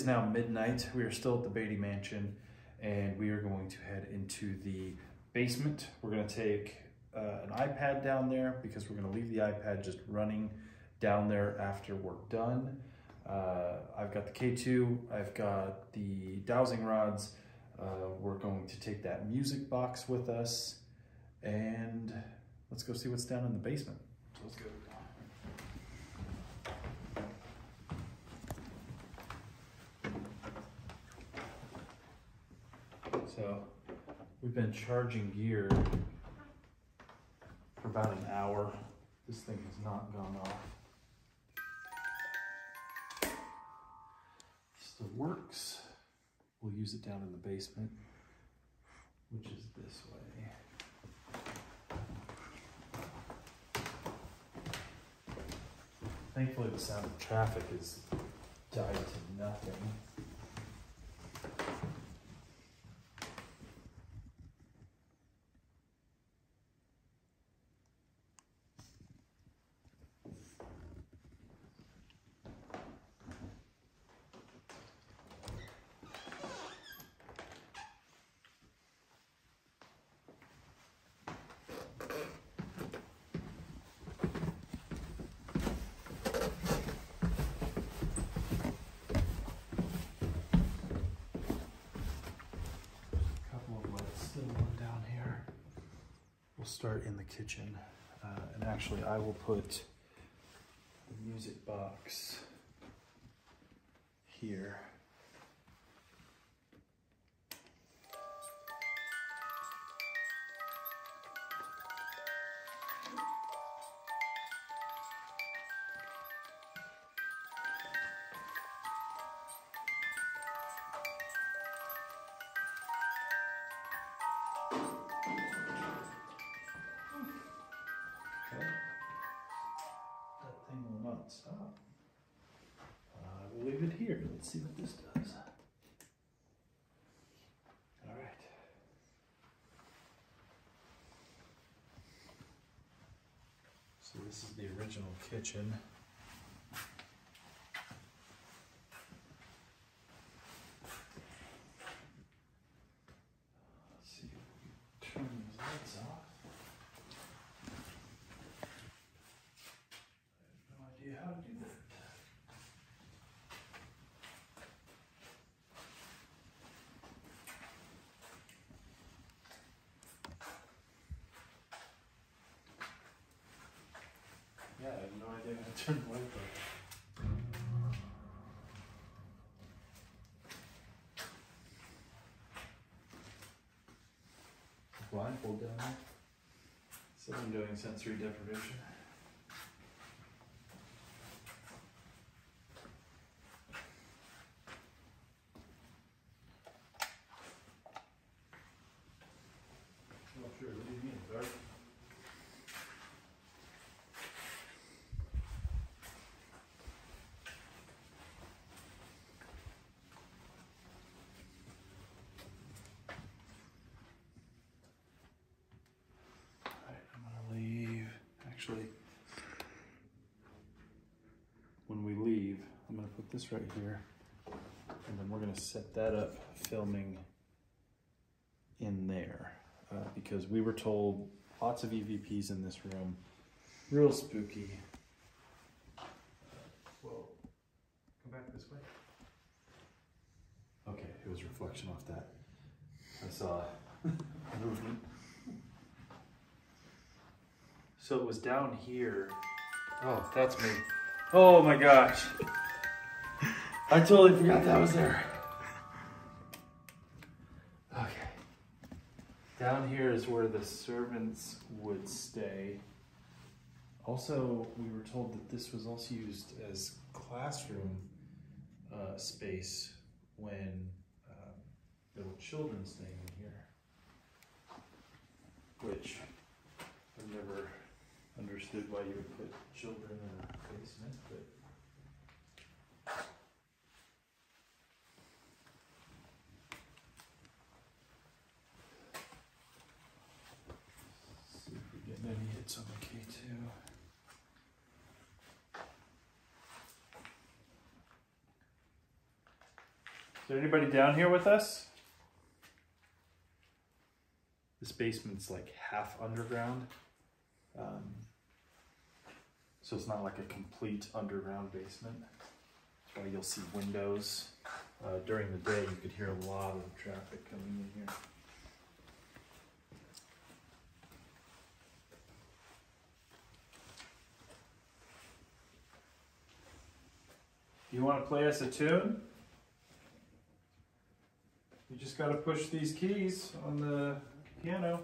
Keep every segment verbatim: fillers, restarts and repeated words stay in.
is now midnight. We are still at the Beattie Mansion, and we are going to head into the basement. We're gonna take uh, an iPad down there because we're gonna leave the iPad just running down there after we're done. Uh, I've got the K two, I've got the dowsing rods. Uh, we're going to take that music box with us, and let's go see what's down in the basement. So let's go. So we've been charging gear for about an hour. This thing has not gone off. Still works. We'll use it down in the basement, which is this way. Thankfully, the sound of traffic has died to nothing. We'll start in the kitchen, uh, and actually I will put the music box here. Stop. Uh, we'll leave it here. Let's see what this does. All right. So this is the original kitchen. Let's see if we can turn these lights off. How to do that. Yeah, I have no idea how to turn the light on. Blindfold down there. So I'm doing sensory deprivation. Sure, what do you mean, dark? Alright, I'm gonna leave. Actually, when we leave, I'm gonna put this right here, and then we're gonna set that up filming in there. Uh, because we were told lots of E V Ps in this room, real spooky. Uh, whoa, come back this way. Okay, it was reflection off that. I saw movement. So it was down here. Oh, that's me. Oh my gosh. I totally forgot that was there. Down here is where the servants would stay. Also, we were told that this was also used as classroom uh, space when uh, there were children staying in here, which I've never understood why you would put children in a basement, but maybe hits on the K two. there anybody down here with us? This basement's like half underground. Um, so it's not like a complete underground basement. That's why you'll see windows. Uh, during the day, you could hear a lot of traffic coming in here. You want to play us a tune? You just got to push these keys on the piano.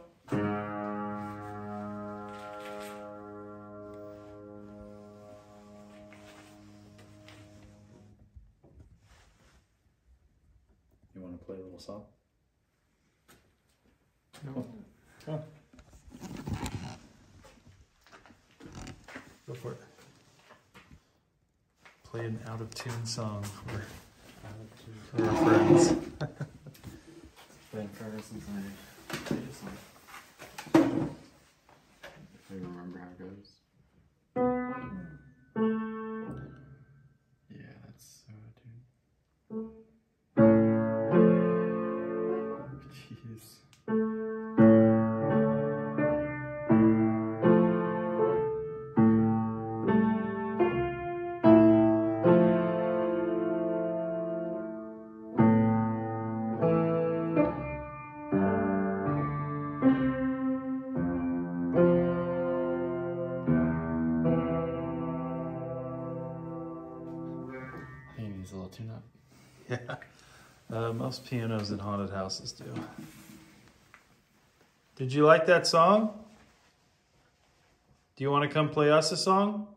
You want to play a little song? No. Come on. Go for it. Play an out of tune song for, for our friends. Been forever since I played a song. If I remember how it goes. Yeah, that's so dude. Jeez. He needs a little tune up. Yeah, uh, most pianos in haunted houses do. Did you like that song? Do you want to come play us a song?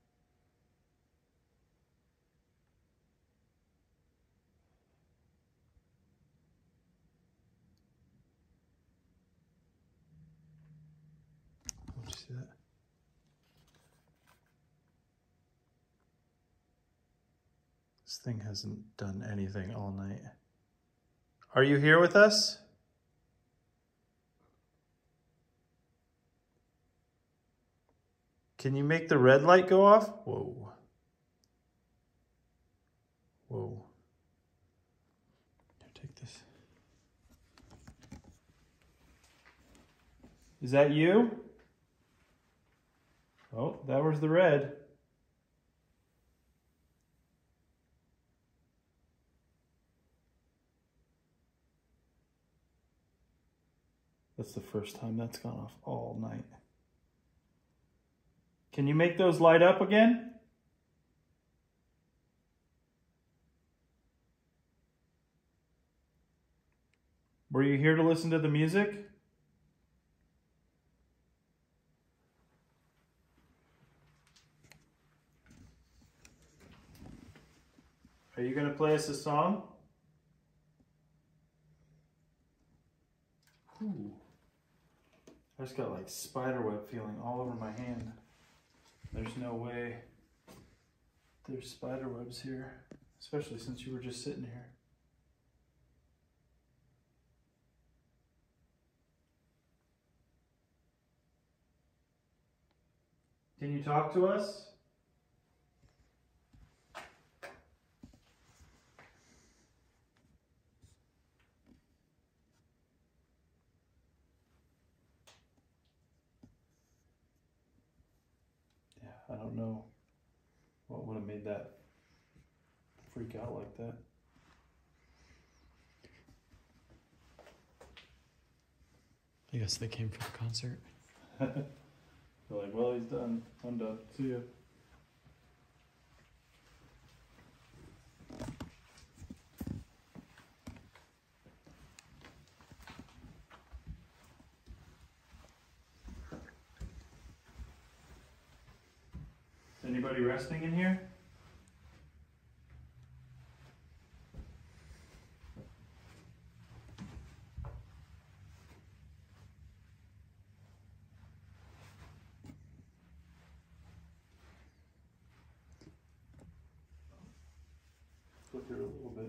Did you see that? This thing hasn't done anything all night. Are you here with us? Can you make the red light go off? Whoa. Whoa. Here, take this. Is that you? Oh, that was the red. That's the first time that's gone off all night. Can you make those light up again? Were you here to listen to the music? Are you going to play us a song? Ooh. I just got like spiderweb feeling all over my hand. There's no way there's spiderwebs here, especially since you were just sitting here. Can you talk to us? I don't know what would have made that freak out like that. I guess they came for the concert. They're like, well, he's done. I'm done. See ya. Anybody resting in here? Flicker a little bit.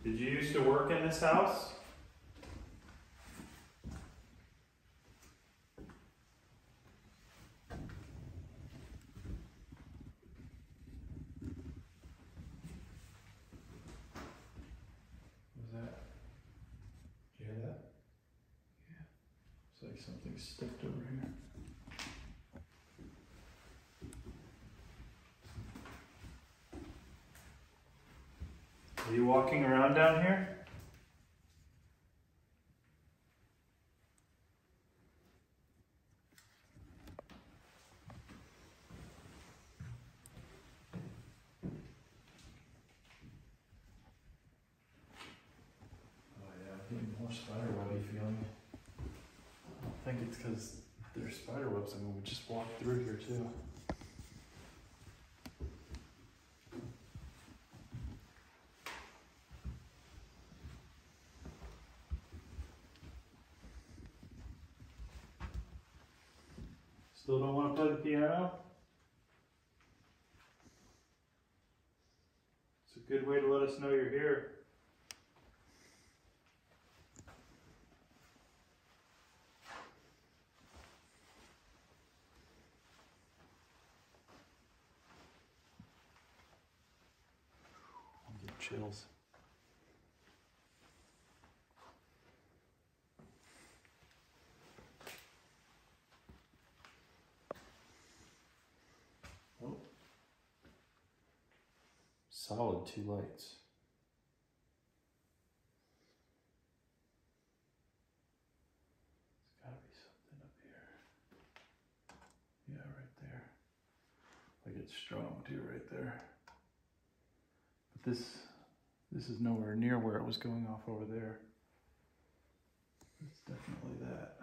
Did you used to work in this house? Something stepped over here. Are you walking around down here? Oh yeah, I'm getting more spiderwebby feeling. I think it's because there's spider webs. I mean, we just walked through here too. Still don't want to play the piano? It's a good way to let us know you're here. Chills. Oh. Solid two lights. There's gotta be something up here. Yeah, right there. Like it's strong too, right there. But this This is nowhere near where it was going off over there. It's definitely that.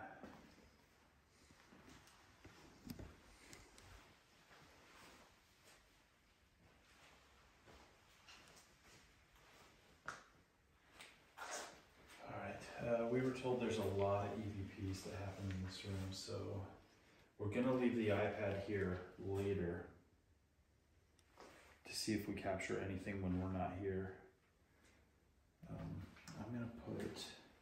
All right, uh, we were told there's a lot of E V Ps that happen in this room, so we're gonna leave the iPad here later to see if we capture anything when we're not here. Um, I'm gonna put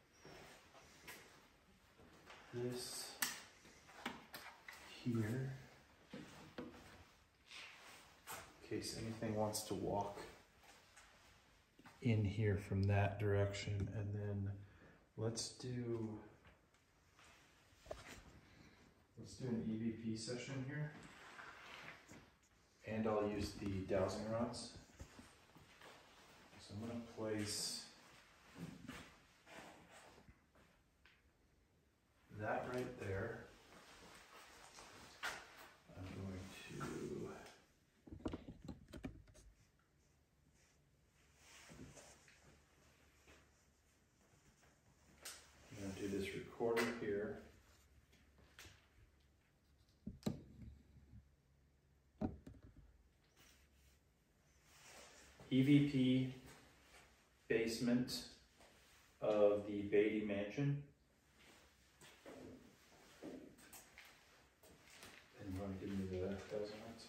this here in case anything wants to walk in here from that direction, and then let's do let's do an E V P session here, and I'll use the dowsing rods. So I'm gonna place that right there. I'm going to I'm going to do this recorder here. E V P basement of the Beattie Mansion. And you want to give me the thousand lights?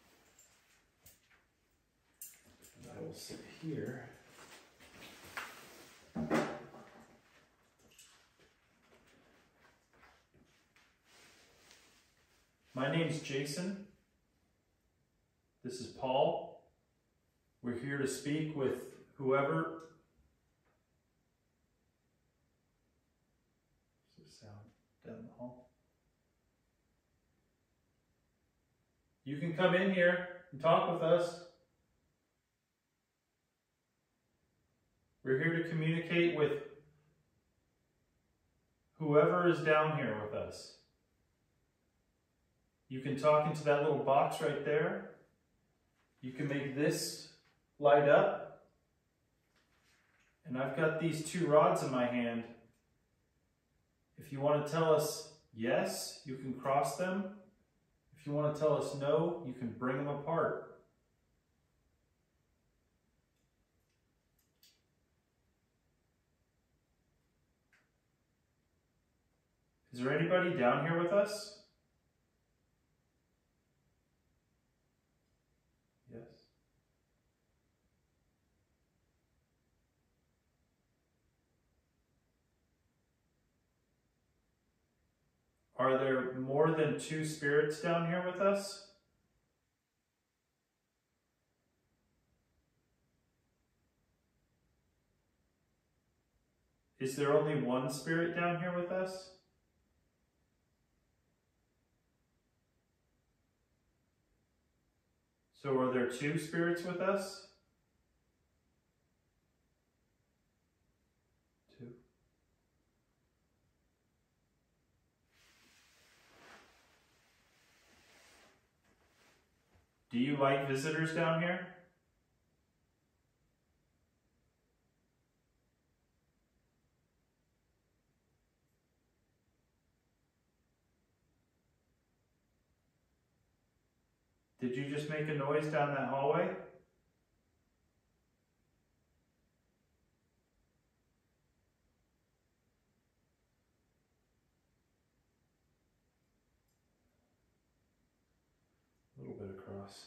And I will sit here. My name's Jason. This is Paul. We're here to speak with whoever. What's the sound down the hall? You can come in here and talk with us. We're here to communicate with whoever is down here with us. You can talk into that little box right there. You can make this light up. And I've got these two rods in my hand. If you want to tell us yes, you can cross them. If you want to tell us no, you can bring them apart. Is there anybody down here with us? Yes. Are there more than two spirits down here with us? Is there only one spirit down here with us? So are there two spirits with us? Two. Do you like visitors down here? Did you just make a noise down that hallway? A little bit across.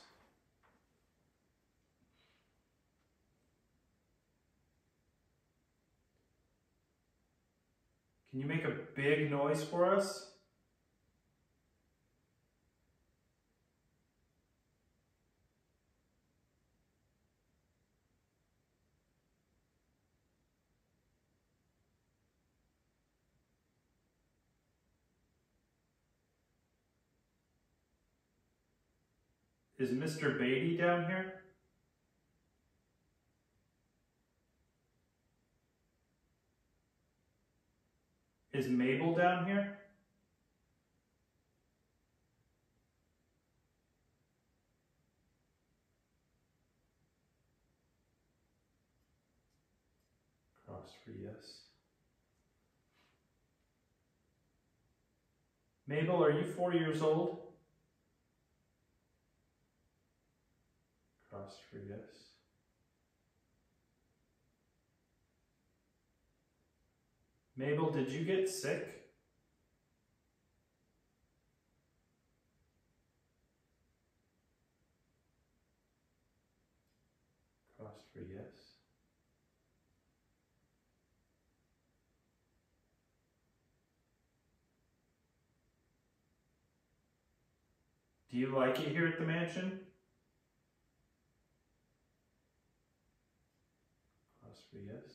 Can you make a big noise for us? Is Mister Beattie down here? Is Mabel down here? Cross for yes. Mabel, are you four years old? Cross for yes. Mabel, did you get sick? Cross for yes. Do you like it here at the mansion? Cross for yes.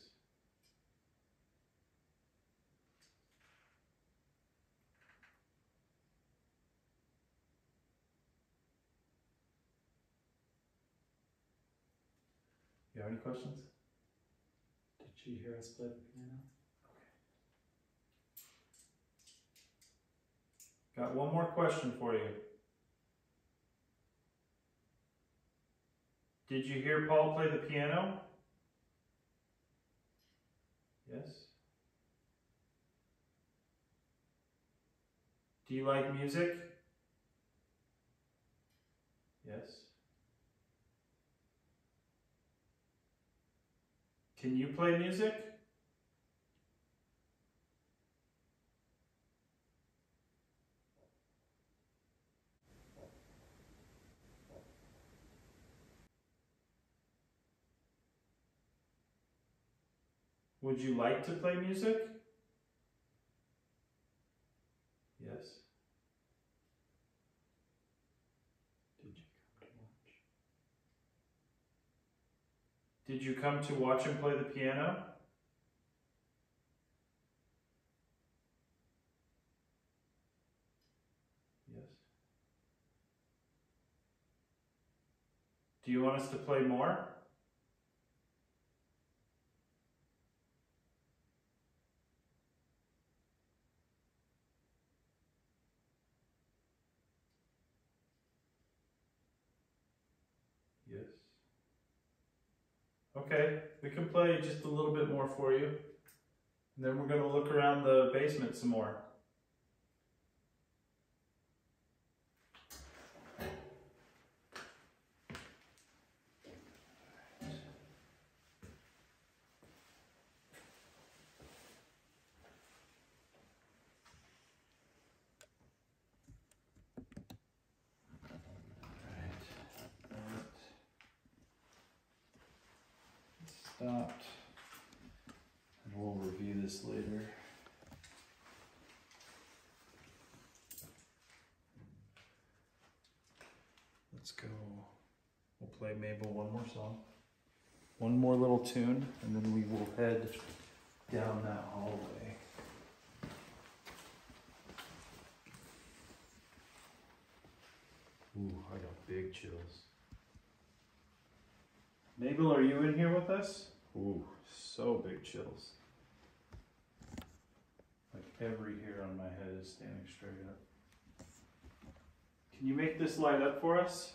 You have any questions? Did she hear us play the piano? Got one more question for you. Did you hear Paul play the piano? Yes. Do you like music? Yes. Can you play music? Would you like to play music? Yes. Did you come to watch? Did you come to watch him play the piano? Yes. Do you want us to play more? Yes. Okay, we can play just a little bit more for you. And then we're going to look around the basement some more. Stopped, and we'll review this later. let's go. We'll play Mabel one more song. One more little tune, and then we will head down that hallway. Ooh, I got big chills. Mabel, are you in here with us? Ooh, so big chills. Like every hair on my head is standing straight up. Can you make this light up for us?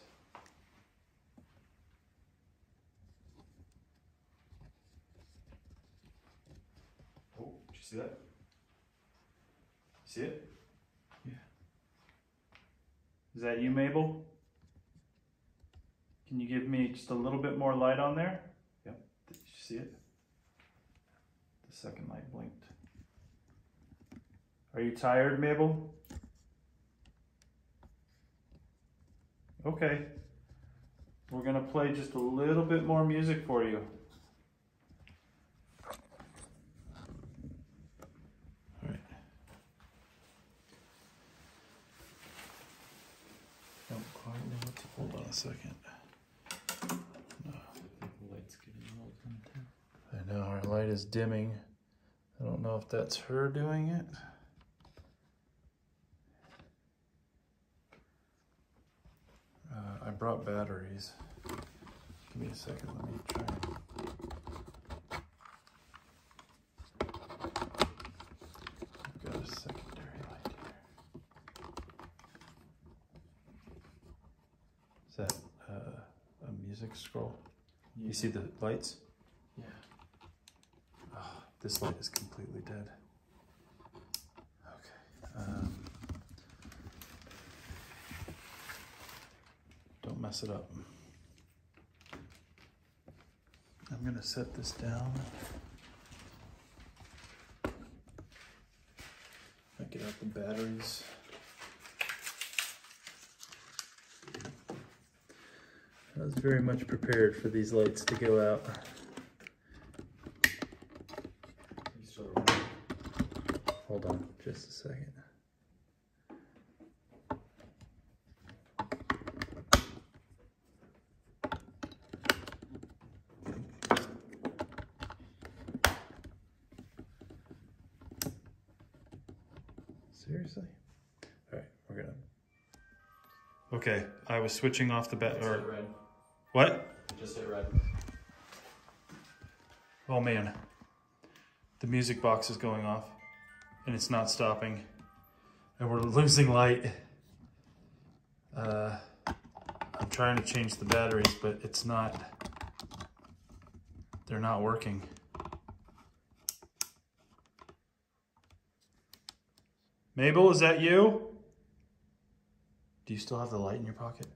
Oh, did you see that? See it? Yeah. Is that you, Mabel? Can you give me just a little bit more light on there? Yep. Did you see it? The second light blinked. Are you tired, Mabel? Okay. We're gonna play just a little bit more music for you. All right. Don't quite know what to hold on a second. No. The light's getting old on too. I know our light is dimming. I don't know if that's her doing it. Uh, I brought batteries. Give me a second, let me try. I've got a secondary light here. Is that uh, a music scroll? Yeah. You see the lights? Yeah. Oh, this light is completely dead. Okay. Um, don't mess it up. I'm gonna set this down. I get out the batteries. I was very much prepared for these lights to go out. Hold on just a second. Seriously? All right, we're gonna. Okay, I was switching off the bat. Or red. what? Just hit red. Oh man, the music box is going off, and it's not stopping, and we're losing light. Uh, I'm trying to change the batteries, but it's not. They're not working. Mabel, is that you? Do you still have the light in your pocket?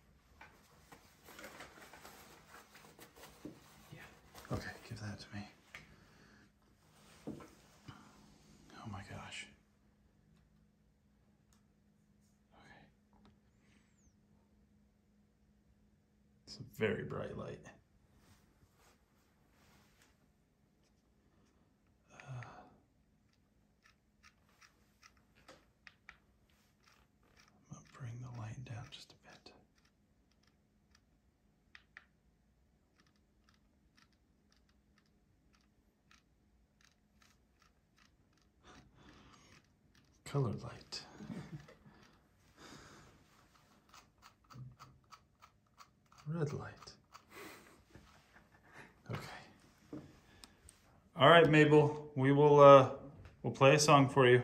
Yeah. Okay, give that to me. Oh my gosh. Okay. It's a very bright light. Bring the light down just a bit. Colored light. Red light. Okay. All right, Mabel, we will uh we'll play a song for you.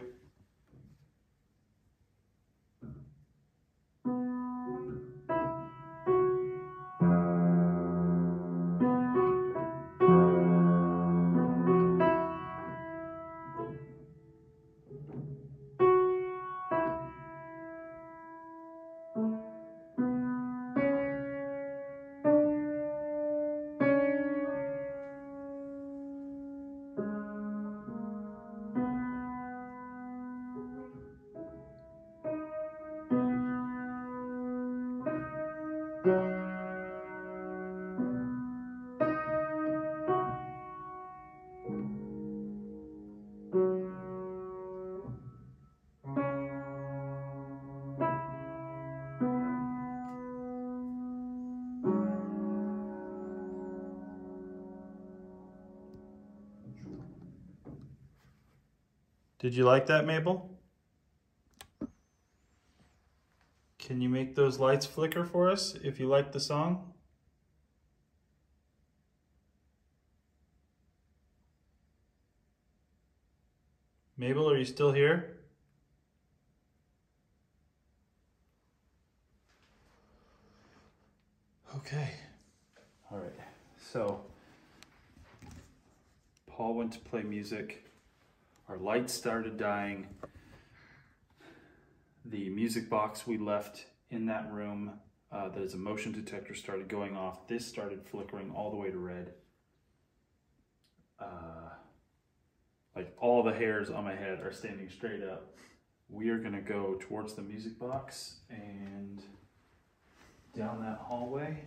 Did you like that, Mabel? Can you make those lights flicker for us if you like the song? Mabel, are you still here? Okay. All right. So, Paul went to play music. Our lights started dying. The music box we left in that room uh, that is a motion detector started going off. This started flickering all the way to red. Uh, like all the hairs on my head are standing straight up. We are gonna go towards the music box and down that hallway.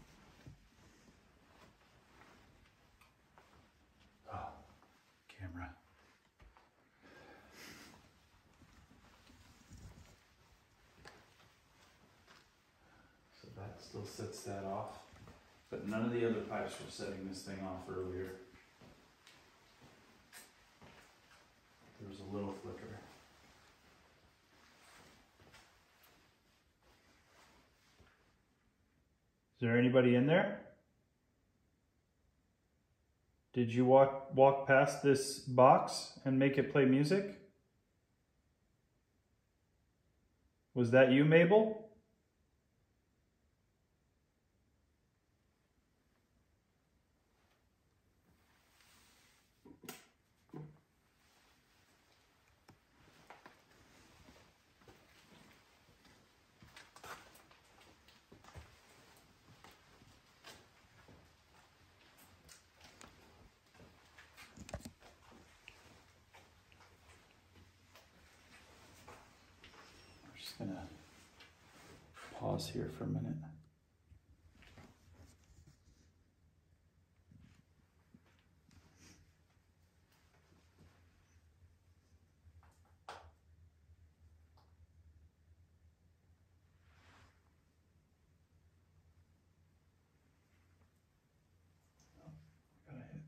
Oh, camera. So that still sets that off, but none of the other pipes were setting this thing off earlier. There was a little flicker. Is there anybody in there? Did you walk walk past this box and make it play music? Was that you, Mabel? Just gonna pause here for a minute. Gotta hit.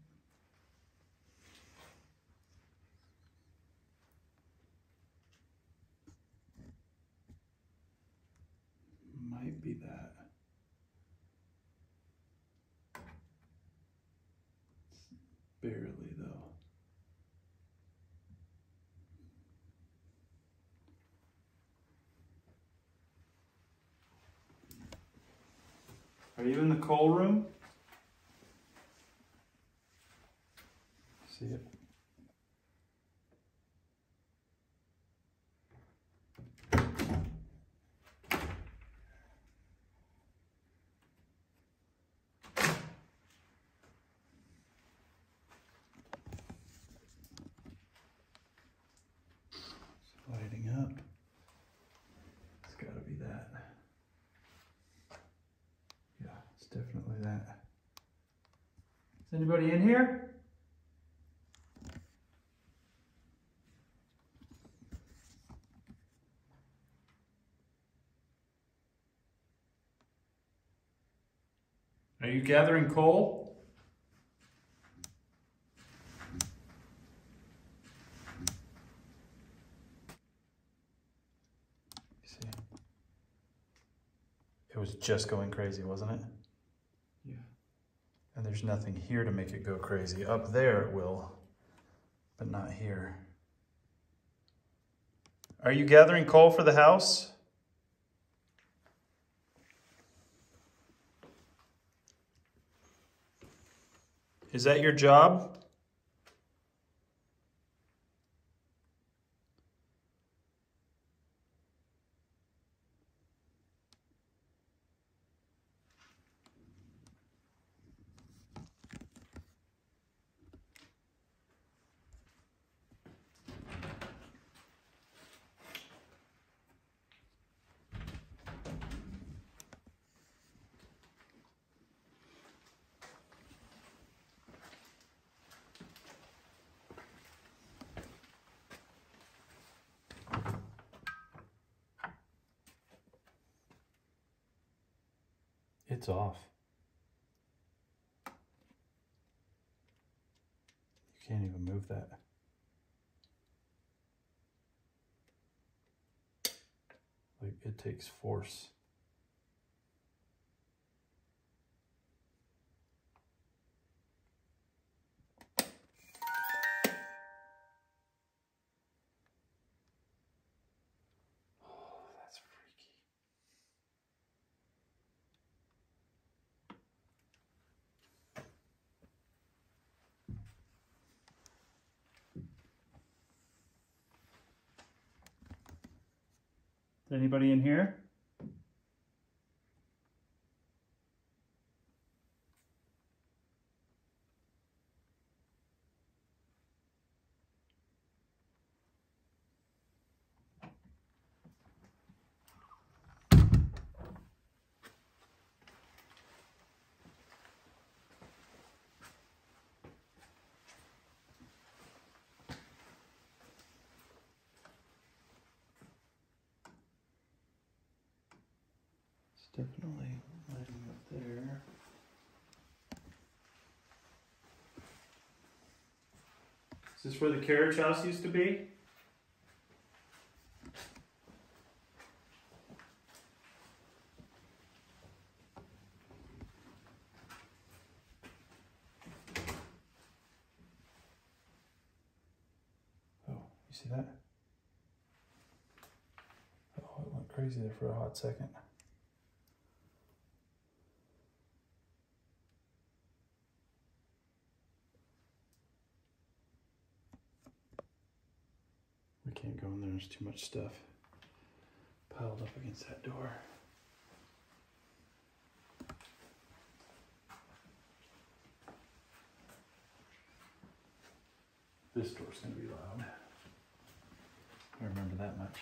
Might be that. Barely though. Are you in the coal room? See it? Lighting up. It's gotta be that. Yeah, it's definitely that. Is anybody in here? Are you gathering coal? See? It was just going crazy, wasn't it? Yeah. And there's nothing here to make it go crazy. Up there it will, but not here. Are you gathering coal for the house? Is that your job? It's off. You can't even move that. Like it takes force. Oh, that's freaky. Anybody in here? Definitely lighting up there. Is this where the carriage house used to be? Oh, you see that? Oh, it went crazy there for a hot second. We can't go in there, there's too much stuff piled up against that door. This door's gonna be loud. I remember that much.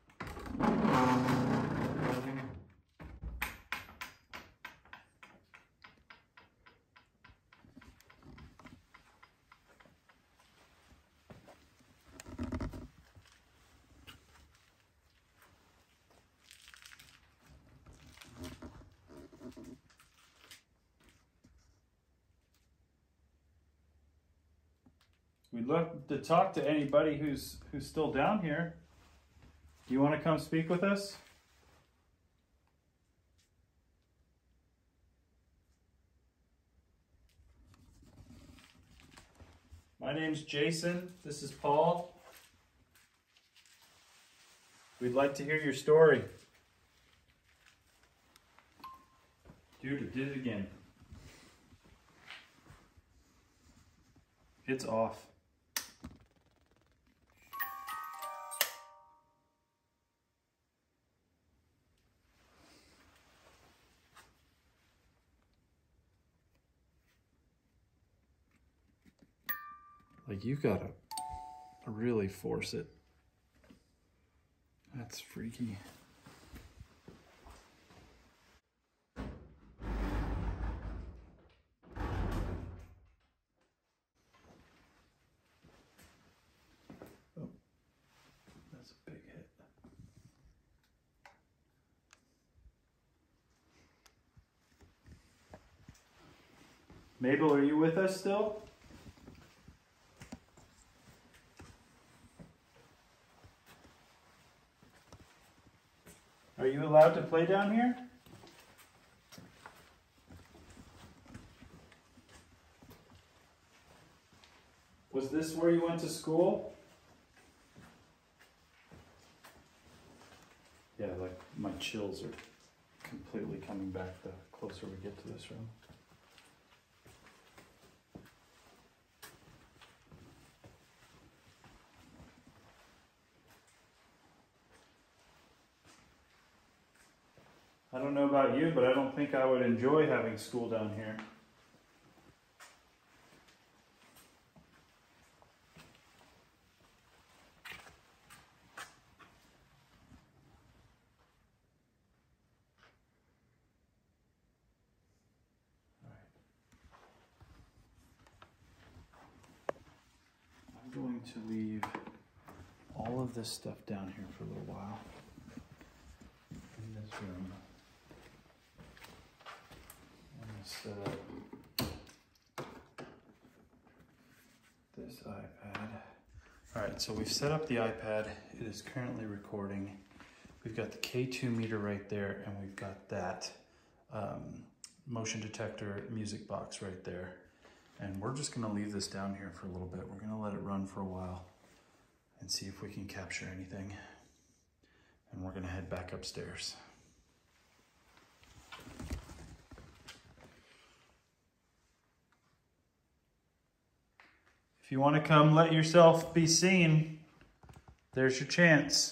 We'd love to talk to anybody who's who's still down here. Do you want to come speak with us? My name's Jason. This is Paul. We'd like to hear your story. Dude, it did it again. It's off. Like, you gotta really force it. That's freaky. Oh, that's a big hit. Mabel, are you with us still? Are you allowed to play down here? Was this where you went to school? Yeah, like my chills are completely coming back the closer we get to this room. I don't know about you, but I don't think I would enjoy having school down here. All right. I'm going to leave all of this stuff down here for a little while in this room. Set up this iPad. All right, so we've set up the iPad. It is currently recording. we've got the K two meter right there, and we've got that um, motion detector music box right there. And we're just gonna leave this down here for a little bit. We're gonna let it run for a while and see if we can capture anything. And we're gonna head back upstairs. If you wanna come let yourself be seen, there's your chance.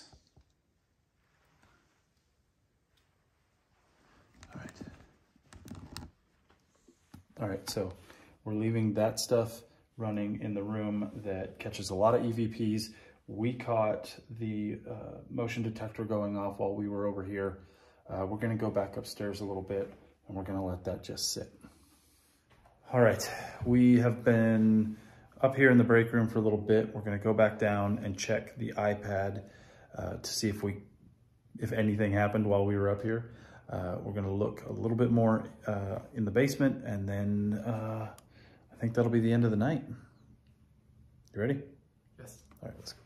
All right. All right, so we're leaving that stuff running in the room that catches a lot of E V Ps. We caught the uh, motion detector going off while we were over here. Uh, we're gonna go back upstairs a little bit and we're gonna let that just sit. All right, we have been up here in the break room for a little bit. We're gonna go back down and check the iPad uh, to see if we, if anything happened while we were up here. Uh, we're gonna look a little bit more uh, in the basement, and then uh, I think that'll be the end of the night. You ready? Yes. All right, let's go.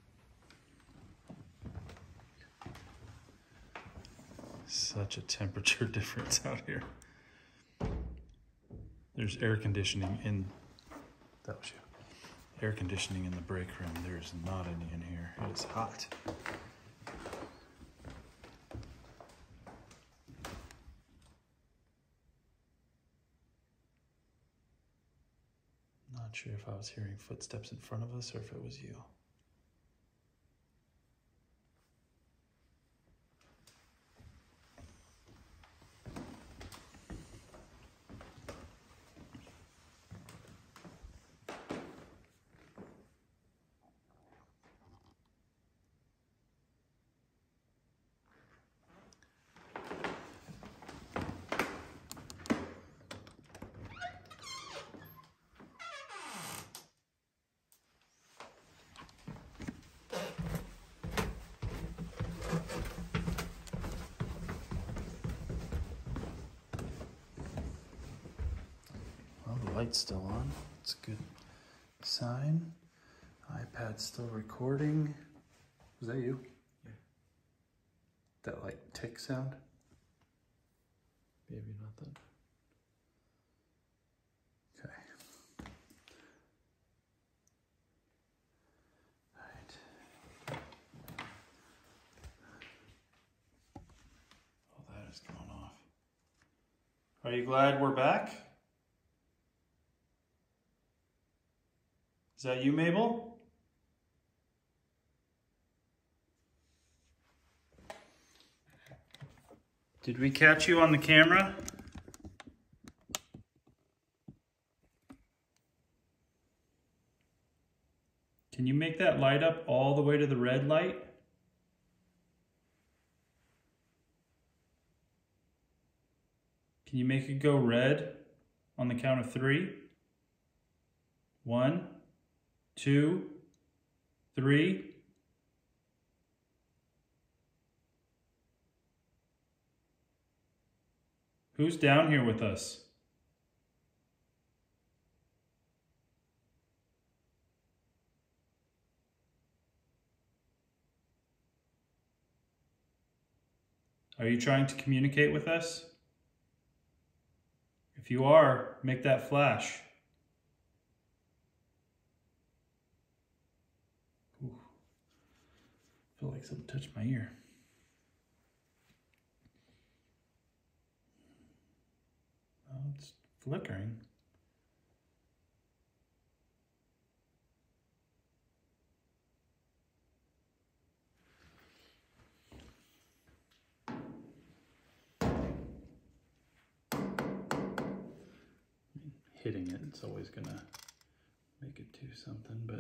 Such a temperature difference out here. There's air conditioning in, that was you. Air conditioning in the break room. There's not any in here. It's hot. Not sure if I was hearing footsteps in front of us or if it was you. Well, the light's still on. It's a good sign. iPad's still recording. Was that you? Yeah. That like tick sound? Maybe not then. Okay. All right. Oh, that is going off. Are you glad we're back? Is that you, Mabel? Did we catch you on the camera? Can you make that light up all the way to the red light? Can you make it go red on the count of three? One, two, three. Who's down here with us? Are you trying to communicate with us? If you are, make that flash. Ooh. I feel like something touched my ear. Oh, it's flickering. Hitting it, it's always gonna make it do something, but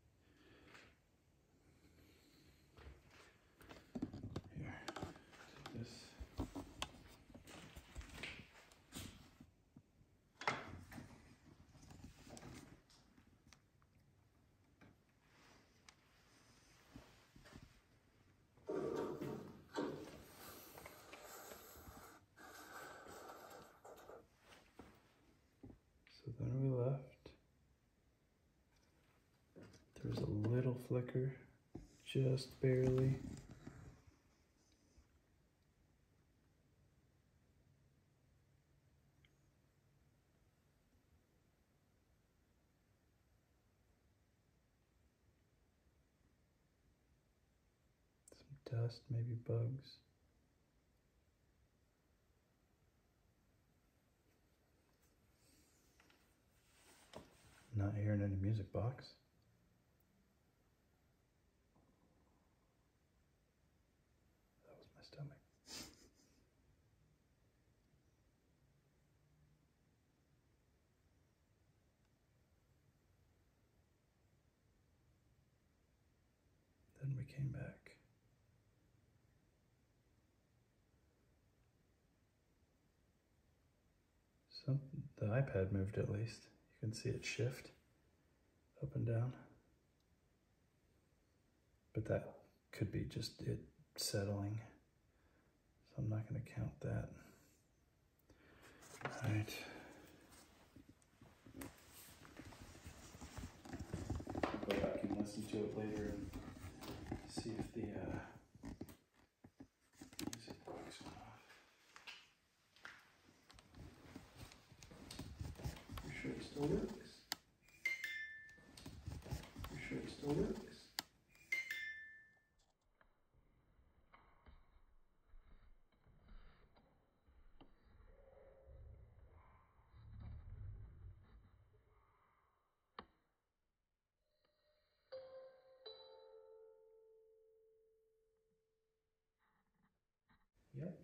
here, take this. So then we left. There was a little flicker, just barely. dust, maybe bugs. Not hearing any music box. That was my stomach. Then we came back. Some, the iPad moved at least. You can see it shift up and down. But that could be just it settling. So I'm not going to count that. All right. I'll go back and listen to it later and see if the uh, music box went off. You sure it still works? You sure it still works? Yep.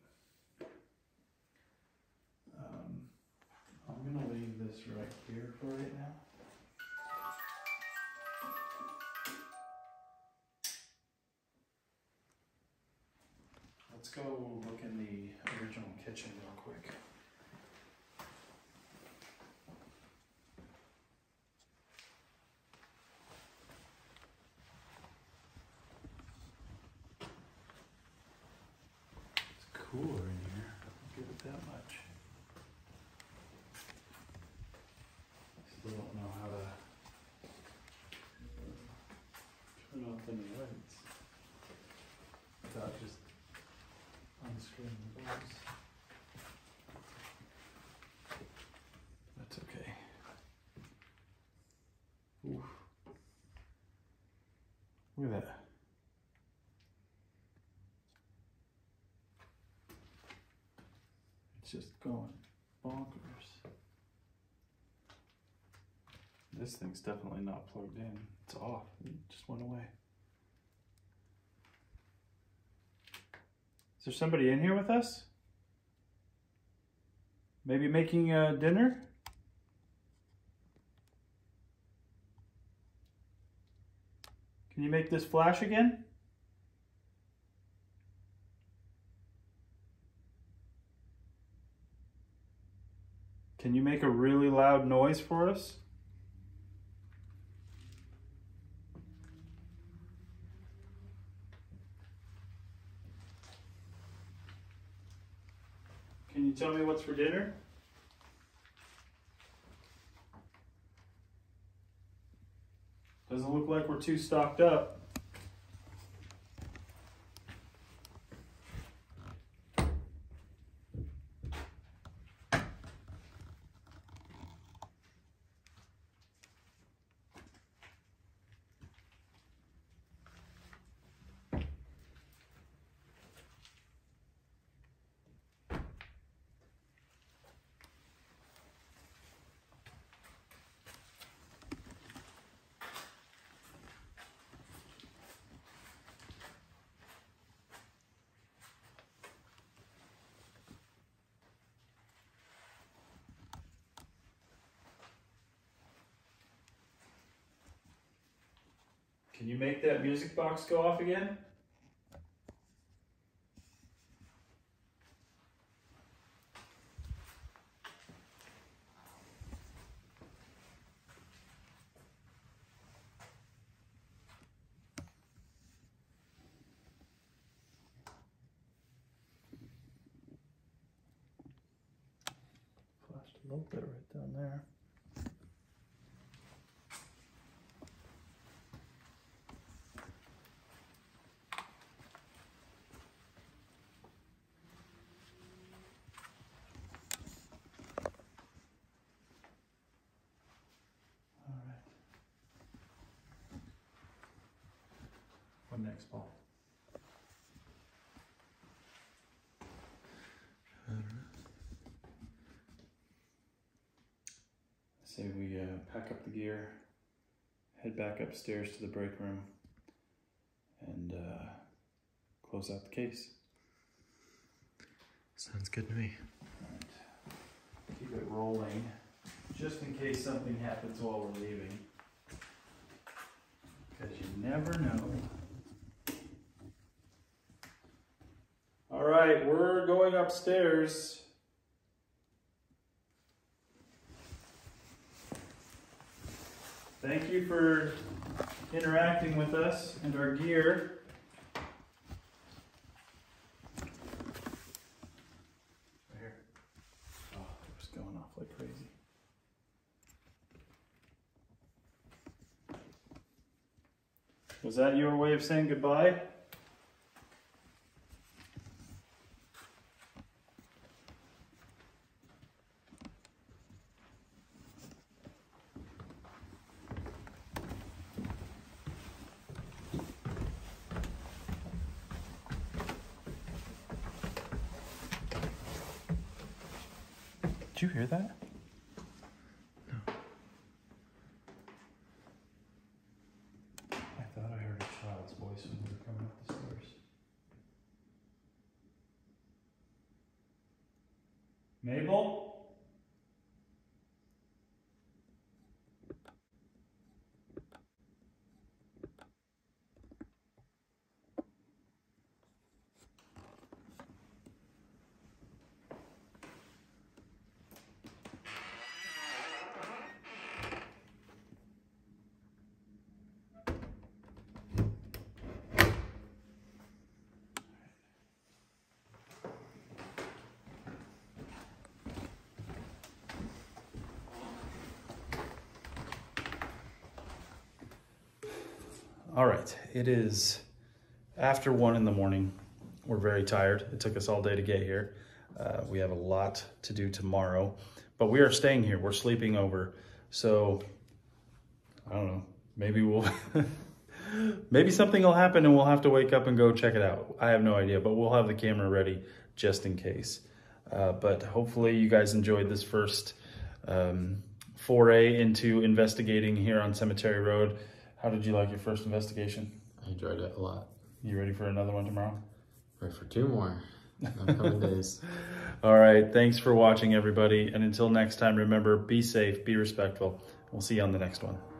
Um, I'm gonna leave this right here for right now. Let's go look in the original kitchen real quick. It's cooler in here, I'll give it that much. Still don't know how to turn off any lights without just unscrewing the bulbs. That's okay. Oof. Look at that. It's just going bonkers. This thing's definitely not plugged in. It's off. It just went away. Is there somebody in here with us? Maybe making uh, dinner? Can you make this flash again? Can you make a really loud noise for us? Can you tell me what's for dinner? Doesn't look like we're too stocked up. Can you make that music box go off again? Flashed a little bit right down there. What next, Paul? say we uh, pack up the gear, head back upstairs to the break room, and uh, close out the case. Sounds good to me. Right. Keep it rolling, just in case something happens while we're leaving. Because you never know. All right, we're going upstairs. Thank you for interacting with us and our gear. Right here. Oh, it was going off like crazy. Was that your way of saying goodbye? Did you hear that? No. I thought I heard a child's voice when we were coming up the stairs. Mabel? All right, it is after one in the morning. We're very tired. It took us all day to get here. Uh, we have a lot to do tomorrow, but we are staying here. We're sleeping over. So, I don't know, maybe we'll, maybe something will happen and we'll have to wake up and go check it out. I have no idea, but we'll have the camera ready just in case. Uh, but hopefully you guys enjoyed this first um, foray into investigating here on Cemetery Road. How did you like your first investigation? I enjoyed it a lot. You ready for another one tomorrow? Ready for two more upcoming days. All right, thanks for watching, everybody. And until next time, remember, be safe, be respectful. We'll see you on the next one.